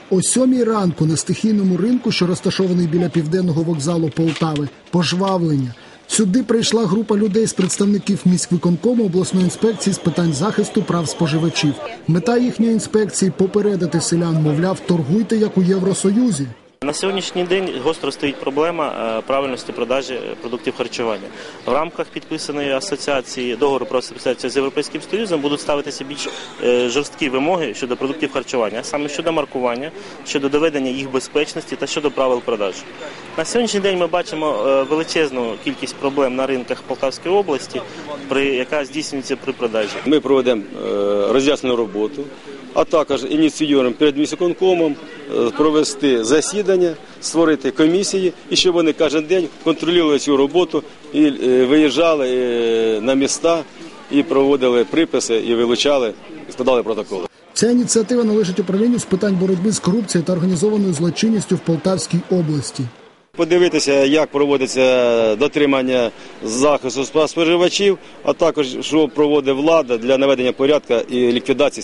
О 7 ранку на стихійному ринку, що розташований біля Південного вокзалу Полтави, пожвавлення. Сюди прийшла група людей з представників міськвиконкому, обласної інспекції з питань захисту прав споживачів. Мета їхньої інспекції – попередити селян, мовляв, торгуйте як у Євросоюзі. На сьогоднішній день гостро стоїть проблема правильності продажі продуктів харчування. В рамках підписаної асоціації, договору про асоціацію з Європейським Союзом будуть ставитися більш жорсткі вимоги щодо продуктів харчування, а саме щодо маркування, щодо доведення їх безпечності та щодо правил продажу. На сьогоднішній день ми бачимо величезну кількість проблем на ринках Полтавської області, яка здійснюється при продажі. Ми проведемо роз'яснену роботу, а також ініціюємо перед міськвиконкомом провести засідання, створити комісії, і щоб вони кожен день контролювали цю роботу і виїжджали на міста, і проводили приписи, і вилучали, і складали протоколи. Ця ініціатива належить управлінню з питань боротьби з корупцією та організованою злочинністю в Полтавській області. Подивитися, як проводиться дотримання захисту споживачів, а також що проводить влада для наведення порядку і ліквідації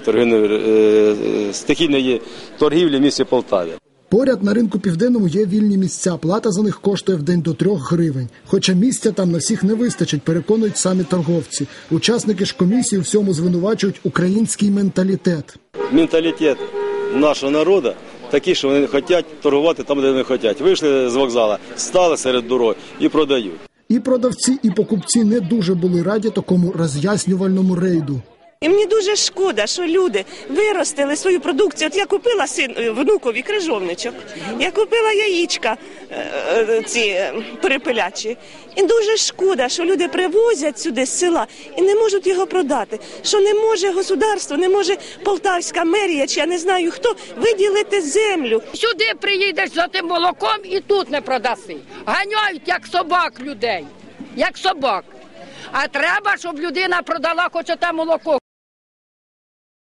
стихійної торгівлі в місті Полтаві. Поряд на ринку Південному є вільні місця. Плата за них коштує в день до 3 гривень. Хоча місця там на всіх не вистачить, переконують самі торговці. Учасники ж комісії у всьому звинувачують український менталітет. Менталітет нашого народу такий, що вони хочуть торгувати там, де вони хочуть. Вийшли з вокзалу, стали серед дороги і продають. І продавці, і покупці не дуже були раді такому роз'яснювальному рейду. І мені дуже шкода, що люди виростили свою продукцію. От я купила внукові крижовничок, я купила яєчка ці перепелячі. І дуже шкода, що люди привозять сюди з села і не можуть його продати. Що не може государство, не може Полтавська мерія, чи я не знаю хто, виділити землю. Сюди приїдеш за тим молоком і тут не продаси. Ганяють як собак людей, як собак. А треба, щоб людина продала хоч те молоко.